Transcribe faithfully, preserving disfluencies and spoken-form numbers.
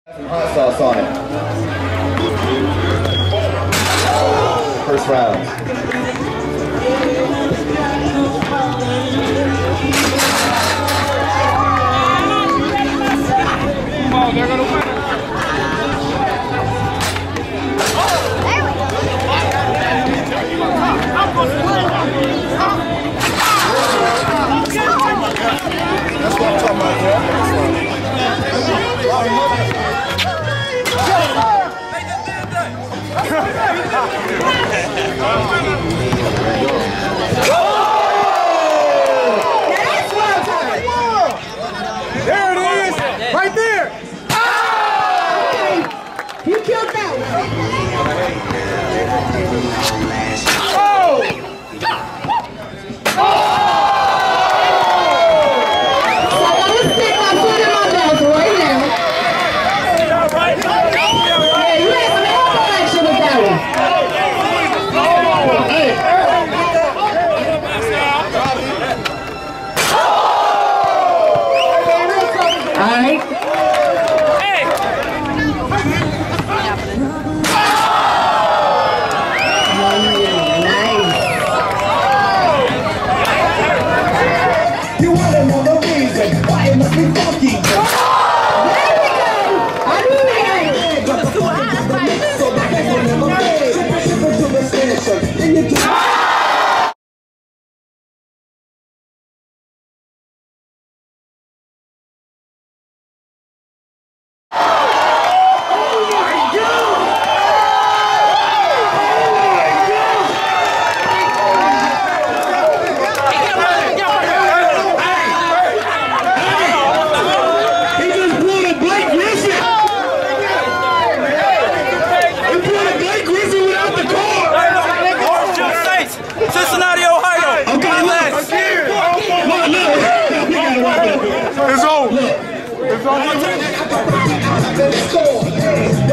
Some hot sauce on it. First round. Oh, they're gonna win. That's what I'm talking about, yeah. There it is! Right there! You killed that one. Oh! So I'm gonna stick my foot in my mouth right now. Yeah, you had some elbow action with that one. All right. You wanna know the reason why it must be funky? There we go. I knew that. So that I can never pay. Triple, triple to the station. Then you do. Cincinnati, Ohio. Okay, look. Look, look. It's over. It's over. Let's go.